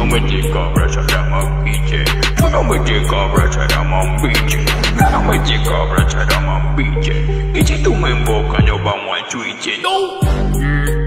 tunometecabrasaramambichi, tunometecabrasaramambichi, tunometecabrasaramambichi. Y si tú me embocas, nos vamos a switch. No.